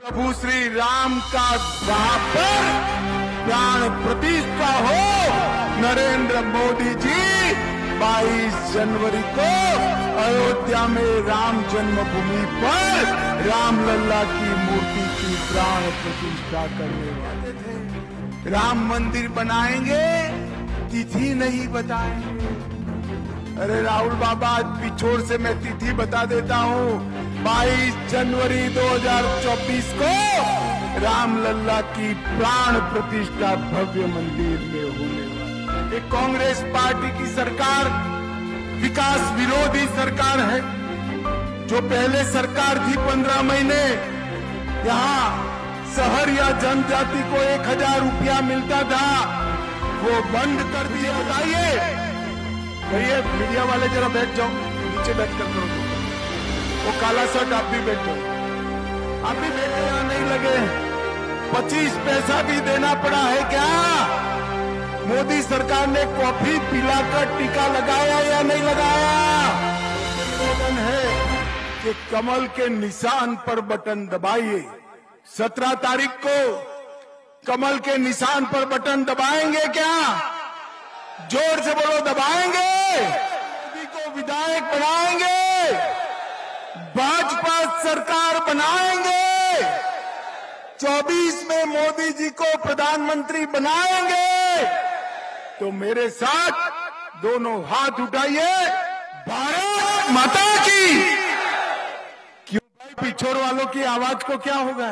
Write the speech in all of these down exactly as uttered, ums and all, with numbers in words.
प्रभु श्री राम का वहां पर प्राण प्रतिष्ठा हो। नरेंद्र मोदी जी बाईस जनवरी को अयोध्या में राम जन्मभूमि पर रामलला की मूर्ति की प्राण प्रतिष्ठा करने वाले थे। राम मंदिर बनाएंगे, तिथि नहीं बताएंगे। अरे राहुल बाबा, आज पिछोड़ से मैं तिथि बता देता हूँ। बाईस जनवरी दो हज़ार चौबीस को रामलला की प्राण प्रतिष्ठा भव्य मंदिर में होने वाली। एक कांग्रेस पार्टी की सरकार विकास विरोधी सरकार है। जो पहले सरकार थी पंद्रह महीने यहाँ शहर या जनजाति को एक हजार रुपया मिलता था, वो बंद कर दिया। बताइए भैया, मीडिया वाले जरा बैठ जाओ, नीचे बैठ कर करो। वो काला शर्ट आप भी बैठ जाओ, आप भी बैठे, यहाँ नहीं लगे। पच्चीस पैसा भी देना पड़ा है क्या? मोदी सरकार ने कॉफी पिलाकर टीका लगाया या नहीं लगाया? निवेदन है कि कमल के निशान पर बटन दबाइए। सत्रह तारीख को कमल के निशान पर बटन दबाएंगे क्या? जोर से बोलो, दबाएंगे। मोदी को विधायक बनाएंगे, भाजपा सरकार बनाएंगे। चौबीस में मोदी जी को प्रधानमंत्री बनाएंगे। तो मेरे साथ दोनों हाथ उठाइए, भारत माता की। क्यों भाई, पिछोड़ वालों की आवाज को क्या होगा?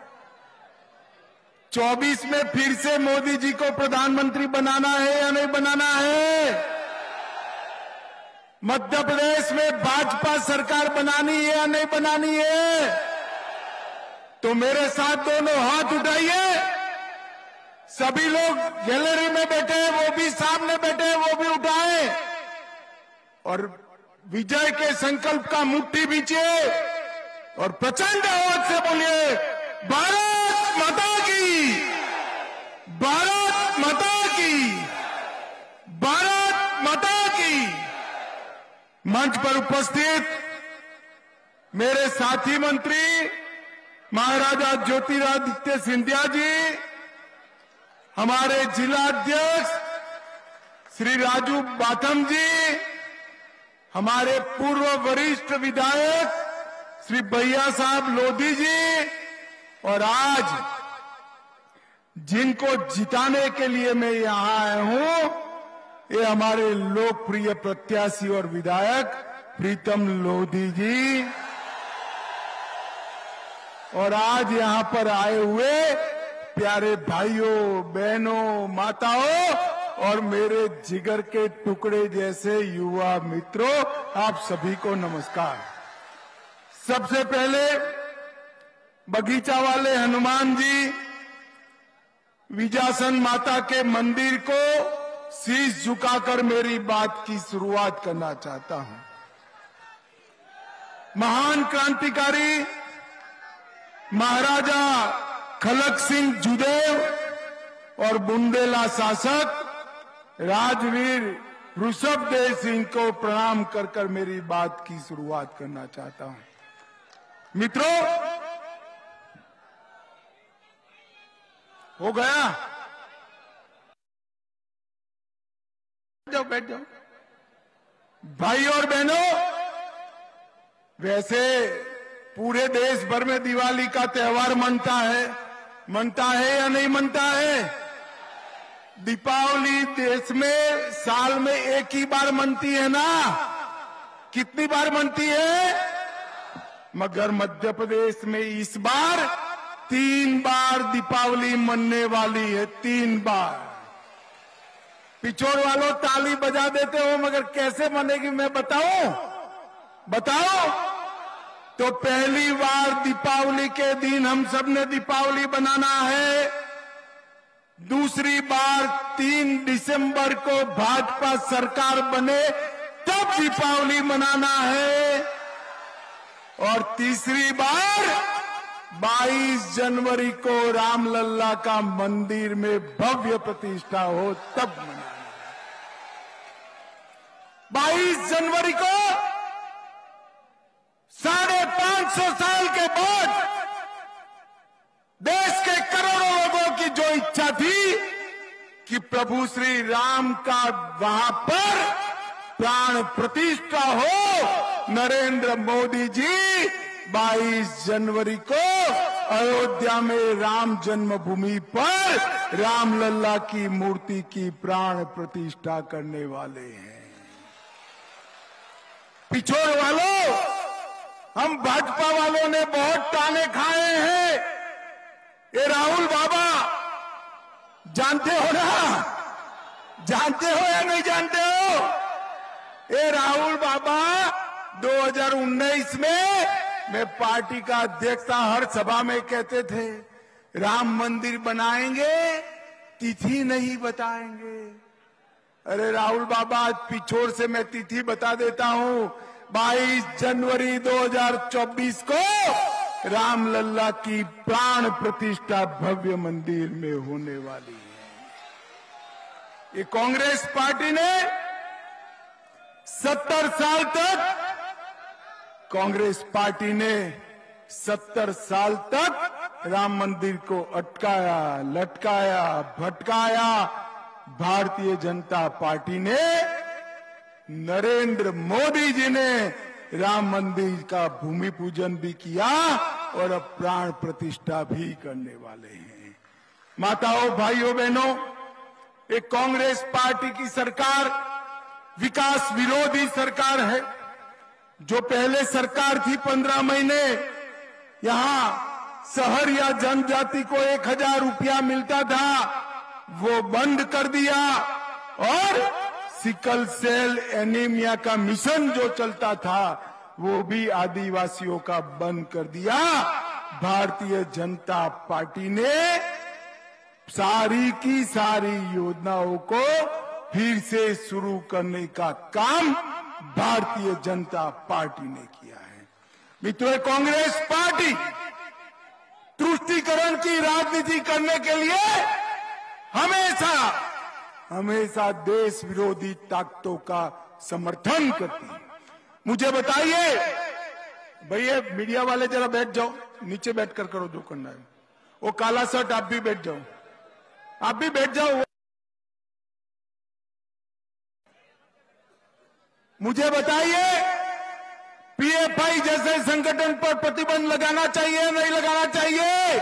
चौबीस में फिर से मोदी जी को प्रधानमंत्री बनाना है या नहीं बनाना है? मध्य प्रदेश में भाजपा सरकार बनानी है या नहीं बनानी है? तो मेरे साथ दोनों हाथ उठाइए। सभी लोग गैलरी में बैठे हैं, वो भी सामने बैठे हैं, वो भी उठाएं और विजय के संकल्प का मुट्ठी बीचिए और प्रचंड आवाज से बोलिए, भारत माता की, भारत माता की, भारत माता की। मंच पर उपस्थित मेरे साथी मंत्री महाराजा ज्योतिरादित्य सिंधिया जी, हमारे जिला अध्यक्ष श्री राजू बाथम जी, हमारे पूर्व वरिष्ठ विधायक श्री भैया साहब लोधी जी, और आज जिनको जिताने के लिए मैं यहां आया हूं, ये हमारे लोकप्रिय प्रत्याशी और विधायक प्रीतम लोधी जी। और आज यहां पर आए हुए प्यारे भाइयों, बहनों, माताओं और मेरे जिगर के टुकड़े जैसे युवा मित्रों, आप सभी को नमस्कार। सबसे पहले बगीचा वाले हनुमान जी विजासन माता के मंदिर को शीश झुकाकर मेरी बात की शुरुआत करना चाहता हूं। महान क्रांतिकारी महाराजा खलक सिंह जुदेव और बुंदेला शासक राजवीर ऋषभदेव सिंह को प्रणाम कर कर मेरी बात की शुरुआत करना चाहता हूं। मित्रों, हो गया? बैठ जाओ, बैठ जाओ। भाई और बहनों, वैसे पूरे देश भर में दिवाली का त्योहार मनता है, मनता है या नहीं मनता है? दीपावली देश में साल में एक ही बार मनती है ना? कितनी बार मनती है? मगर मध्य प्रदेश में इस बार तीन बार दीपावली मनने वाली है, तीन बार। पिछोड़ वालों ताली बजा देते हो, मगर कैसे मनेगी मैं बताऊं? बताओ। तो पहली बार दीपावली के दिन हम सब ने दीपावली बनाना है। दूसरी बार तीन दिसंबर को भाजपा सरकार बने तब दीपावली मनाना है। और तीसरी बार बाईस जनवरी को रामलला का मंदिर में भव्य प्रतिष्ठा हो तब मनाना है। बाईस जनवरी को साढ़े पांच सौ साल के बाद इच्छा थी कि प्रभु श्री राम का वहां पर प्राण प्रतिष्ठा हो। नरेंद्र मोदी जी बाईस जनवरी को अयोध्या में राम जन्मभूमि पर रामलला की मूर्ति की प्राण प्रतिष्ठा करने वाले हैं। पिछोड़ वालों, हम भाजपा वालों ने बहुत ताने खाए हैं। ये राहुल बाबा जानते हो ना, जानते हो या नहीं जानते हो? ये राहुल बाबा दो हज़ार उन्नीस में मैं पार्टी का अध्यक्ष था, हर सभा में कहते थे राम मंदिर बनाएंगे, तिथि नहीं बताएंगे। अरे राहुल बाबा, आज पिछोड़ से मैं तिथि बता देता हूं। बाईस जनवरी दो हज़ार चौबीस को रामलला की प्राण प्रतिष्ठा भव्य मंदिर में होने वाली है। ये कांग्रेस पार्टी ने सत्तर साल तक कांग्रेस पार्टी ने सत्तर साल तक राम मंदिर को अटकाया, लटकाया, भटकाया। भारतीय जनता पार्टी ने, नरेंद्र मोदी जी ने राम मंदिर का भूमि पूजन भी किया और अब प्राण प्रतिष्ठा भी करने वाले हैं। माताओं, भाइयों, बहनों, एक कांग्रेस पार्टी की सरकार विकास विरोधी सरकार है। जो पहले सरकार थी पंद्रह महीने, यहां शहर या जनजाति को एक हजार रुपया मिलता था, वो बंद कर दिया। और सिकल सेल एनीमिया का मिशन जो चलता था, वो भी आदिवासियों का बंद कर दिया। भारतीय जनता पार्टी ने सारी की सारी योजनाओं को फिर से शुरू करने का काम भारतीय जनता पार्टी ने किया है। मित्रों, कांग्रेस पार्टी तुष्टीकरण की राजनीति करने के लिए हमेशा हमेशा देश विरोधी ताकतों का समर्थन करती है। मुझे बताइए भैया, मीडिया वाले जरा बैठ जाओ, नीचे बैठकर करो जो करना है। वो काला शर्ट आप भी बैठ जाओ, आप भी बैठ जाओ। मुझे बताइए, पीएफआई जैसे संगठन पर प्रतिबंध लगाना चाहिए नहीं लगाना चाहिए?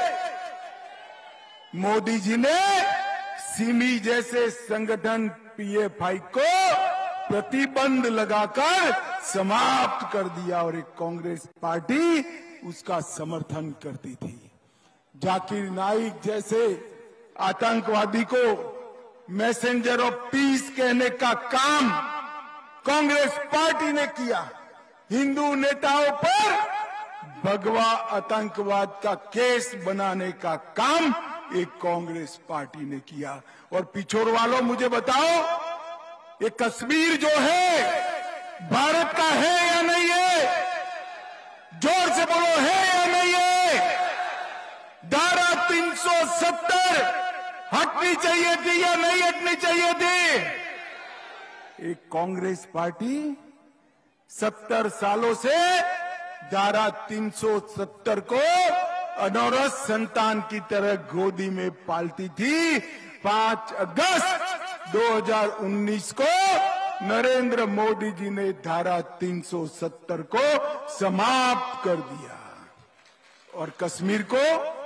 मोदी जी ने सिमी जैसे संगठन पीएफआई को प्रतिबंध लगाकर समाप्त कर दिया और एक कांग्रेस पार्टी उसका समर्थन करती थी। जाकिर नाइक जैसे आतंकवादी को मैसेंजर ऑफ पीस कहने का काम कांग्रेस पार्टी ने किया। हिंदू नेताओं पर भगवा आतंकवाद का केस बनाने का काम एक कांग्रेस पार्टी ने किया। और पिछोड़ वालों, मुझे बताओ, ये कश्मीर जो है भारत का है या नहीं है? जोर से बोलो, है या नहीं है? धारा तीन सौ सत्तर हटनी चाहिए थी या नहीं हटनी चाहिए थी? एक कांग्रेस पार्टी सत्तर सालों से धारा तीन सौ सत्तर को अनौरस संतान की तरह गोदी में पालती थी। पांच अगस्त दो हज़ार उन्नीस को नरेंद्र मोदी जी ने धारा तीन सौ सत्तर को समाप्त कर दिया और कश्मीर को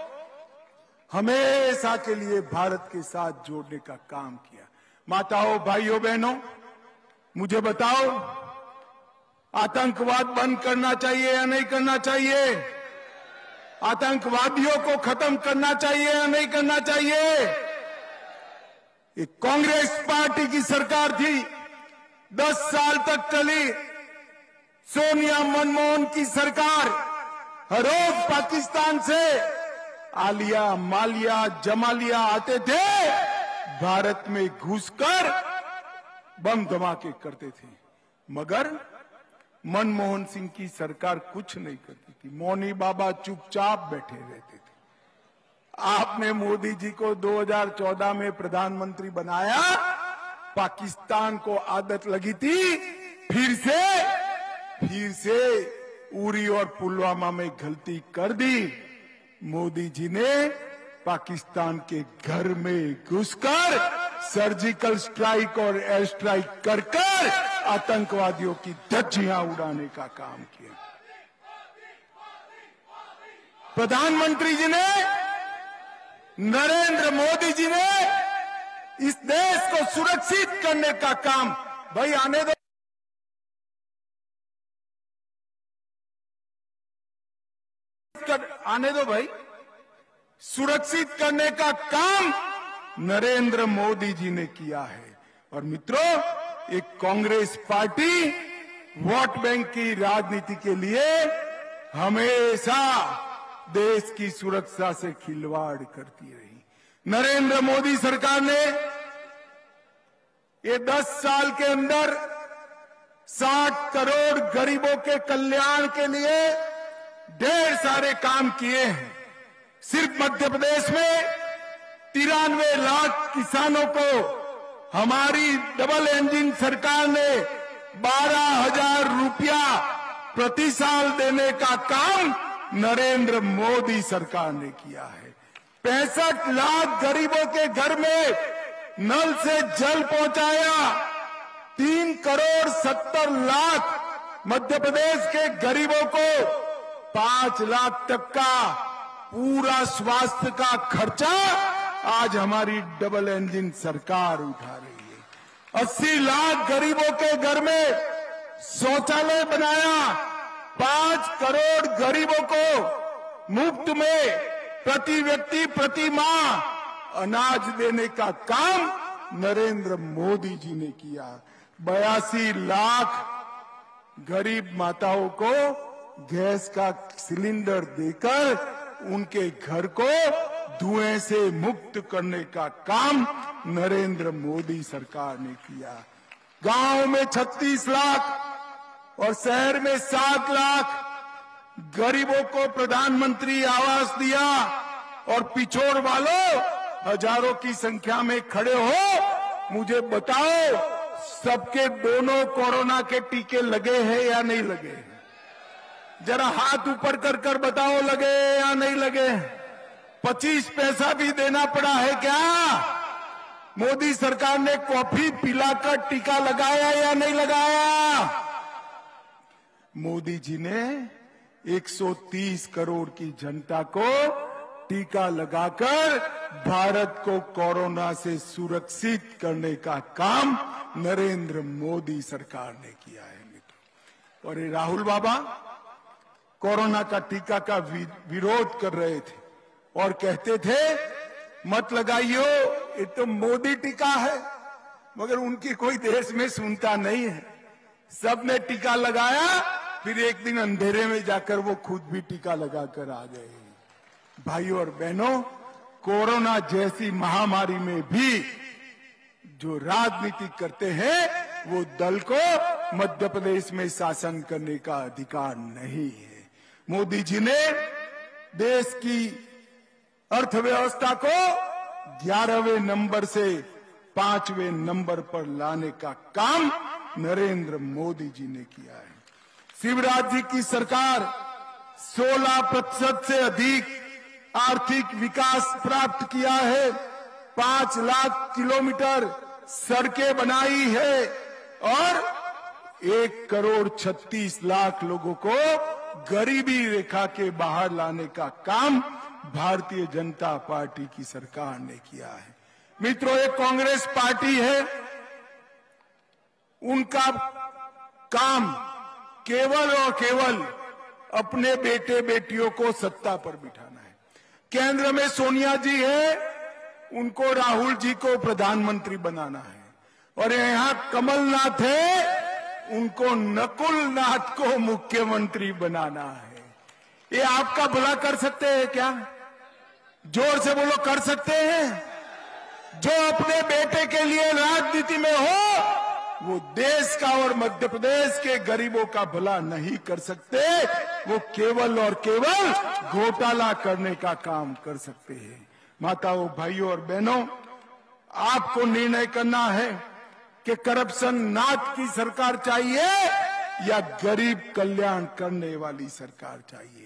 हमेशा के लिए भारत के साथ जोड़ने का काम किया। माताओं, भाइयों, बहनों, मुझे बताओ, आतंकवाद बंद करना चाहिए या नहीं करना चाहिए? आतंकवादियों को खत्म करना चाहिए या नहीं करना चाहिए? एक कांग्रेस पार्टी की सरकार थी, दस साल तक चली। सोनिया मनमोहन की सरकार हर रोज पाकिस्तान से आलिया, मालिया, जमालिया आते थे, भारत में घुसकर बम धमाके करते थे। मगर मनमोहन सिंह की सरकार कुछ नहीं करती थी। मौनी बाबा चुपचाप बैठे रहते थे। आपने मोदी जी को दो हज़ार चौदह में प्रधानमंत्री बनाया, पाकिस्तान को आदत लगी थी फिर से फिर से उरी और पुलवामा में गलती कर दी। मोदी जी ने पाकिस्तान के घर में घुसकर सर्जिकल स्ट्राइक और एयर स्ट्राइक कर कर आतंकवादियों की धज्जियां उड़ाने का काम किया। प्रधानमंत्री जी ने, नरेंद्र मोदी जी ने इस देश को सुरक्षित करने का काम, भाई आने दो, आने दो भाई, सुरक्षित करने का काम नरेंद्र मोदी जी ने किया है। और मित्रों, एक कांग्रेस पार्टी वोट बैंक की राजनीति के लिए हमेशा देश की सुरक्षा से खिलवाड़ करती रही। नरेंद्र मोदी सरकार ने ये दस साल के अंदर साठ करोड़ गरीबों के कल्याण के लिए ढेर सारे काम किए हैं। सिर्फ मध्य प्रदेश में तिरानवे लाख किसानों को हमारी डबल इंजन सरकार ने बारह हजार रुपया प्रति साल देने का काम नरेंद्र मोदी सरकार ने किया है। पैंसठ लाख गरीबों के घर में नल से जल पहुंचाया। तीन करोड़ सत्तर लाख मध्य प्रदेश के गरीबों को पांच लाख तक का पूरा स्वास्थ्य का खर्चा आज हमारी डबल इंजन सरकार उठा रही है। अस्सी लाख गरीबों के घर में शौचालय बनाया। पांच करोड़ गरीबों को मुफ्त में प्रति व्यक्ति प्रति माह अनाज देने का काम नरेंद्र मोदी जी ने किया। बयासी लाख गरीब माताओं को गैस का सिलेंडर देकर उनके घर को धुएं से मुक्त करने का काम नरेंद्र मोदी सरकार ने किया। गांव में छत्तीस लाख और शहर में सात लाख गरीबों को प्रधानमंत्री आवास दिया। और पिछोड़ वालों, हजारों की संख्या में खड़े हो, मुझे बताओ सबके दोनों कोरोना के टीके लगे हैं या नहीं लगे? जरा हाथ ऊपर कर कर बताओ, लगे या नहीं लगे? पच्चीस पैसा भी देना पड़ा है क्या? मोदी सरकार ने कॉफी पिलाकर टीका लगाया या नहीं लगाया? मोदी जी ने एक सौ तीस करोड़ की जनता को टीका लगाकर भारत को कोरोना से सुरक्षित करने का काम नरेंद्र मोदी सरकार ने किया है मित्रों। और ये राहुल बाबा कोरोना का टीका का विरोध कर रहे थे और कहते थे मत लगाइयो, ये तो मोदी टीका है। मगर उनकी कोई देश में सुनता नहीं है। सबने टीका लगाया, फिर एक दिन अंधेरे में जाकर वो खुद भी टीका लगाकर आ गए। भाइयों और बहनों, कोरोना जैसी महामारी में भी जो राजनीति करते हैं वो दल को मध्य प्रदेश में शासन करने का अधिकार नहीं है। मोदी जी ने देश की अर्थव्यवस्था को ग्यारहवें नंबर से पांचवें नंबर पर लाने का काम नरेंद्र मोदी जी ने किया है। शिवराज जी की सरकार सोलह प्रतिशत से अधिक आर्थिक विकास प्राप्त किया है। पांच लाख किलोमीटर सड़कें बनाई है और एक करोड़ छत्तीस लाख लोगों को गरीबी रेखा के बाहर लाने का काम भारतीय जनता पार्टी की सरकार ने किया है। मित्रों, एक कांग्रेस पार्टी है, उनका काम केवल और केवल अपने बेटे बेटियों को सत्ता पर बिठाना है। केंद्र में सोनिया जी है, उनको राहुल जी को प्रधानमंत्री बनाना है। और यहां कमलनाथ है, उनको नकुल नाथ को मुख्यमंत्री बनाना है। ये आपका भला कर सकते हैं क्या? जोर से बोलो, कर सकते हैं? जो अपने बेटे के लिए राजनीति में हो वो देश का और मध्य प्रदेश के गरीबों का भला नहीं कर सकते। वो केवल और केवल घोटाला करने का काम कर सकते हैं। माताओं, भाइयों और बहनों, आपको निर्णय करना है कि करप्शन नाथ की सरकार चाहिए या गरीब कल्याण करने वाली सरकार चाहिए।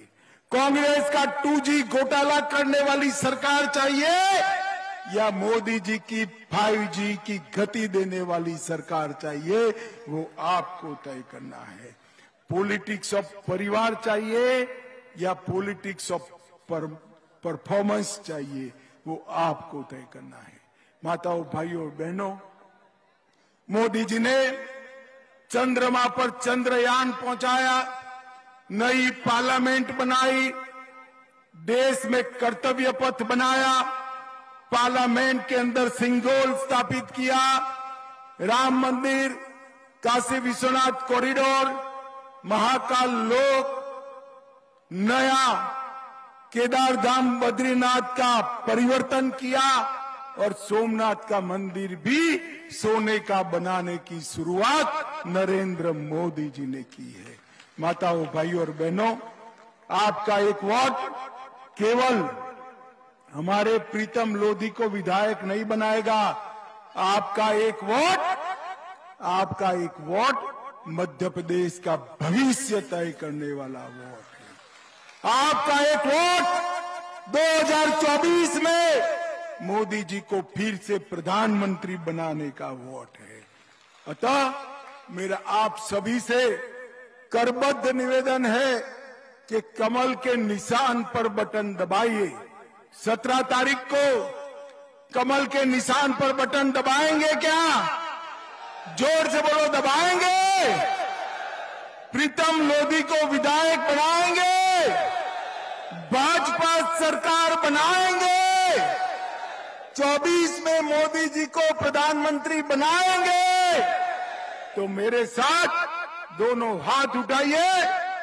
कांग्रेस का टू जी घोटाला करने वाली सरकार चाहिए या मोदी जी की फाइव जी की गति देने वाली सरकार चाहिए, वो आपको तय करना है। पॉलिटिक्स ऑफ परिवार चाहिए या पॉलिटिक्स ऑफ परफॉर्मेंस चाहिए, वो आपको तय करना है। माताओं, भाइयों और बहनों, मोदी जी ने चंद्रमा पर चंद्रयान पहुंचाया, नई पार्लियामेंट बनाई, देश में कर्तव्य पथ बनाया, पार्लियामेंट के अंदर सिंगोल स्थापित किया, राम मंदिर, काशी विश्वनाथ कॉरिडोर, महाकाल लोक, नया केदार धाम बद्रीनाथ का परिवर्तन किया और सोमनाथ का मंदिर भी सोने का बनाने की शुरुआत नरेंद्र मोदी जी ने की है। माताओं, भाइयों और बहनों, आपका एक वोट केवल हमारे प्रीतम लोधी को विधायक नहीं बनाएगा, आपका एक वोट आपका एक वोट मध्य प्रदेश का भविष्य तय करने वाला वोट है। आपका एक वोट दो हज़ार चौबीस में मोदी जी को फिर से प्रधानमंत्री बनाने का वोट है। अतः मेरा आप सभी से करबद्ध निवेदन है कि कमल के निशान पर बटन दबाइए। सत्रह तारीख को कमल के निशान पर बटन दबाएंगे क्या? जोर से बोलो, दबाएंगे। प्रीतम लोधी को विधायक बनाएंगे, भाजपा सरकार बनाएंगे, चौबीस में मोदी जी को प्रधानमंत्री बनाएंगे। तो मेरे साथ दोनों हाथ उठाइए,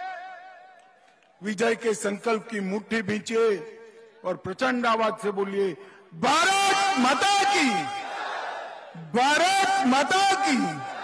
विजय के संकल्प की मुट्ठी भींचिए और प्रचंड आवाज से बोलिए, भारत माता की, भारत माता की।